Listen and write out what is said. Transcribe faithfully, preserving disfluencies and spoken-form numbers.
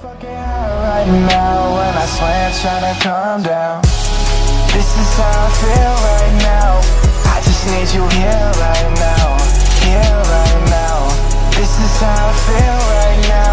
Fucking high right now when I swear trying to calm down. This is how I feel right now. I just need you here right now, here right now. This is how I feel right now.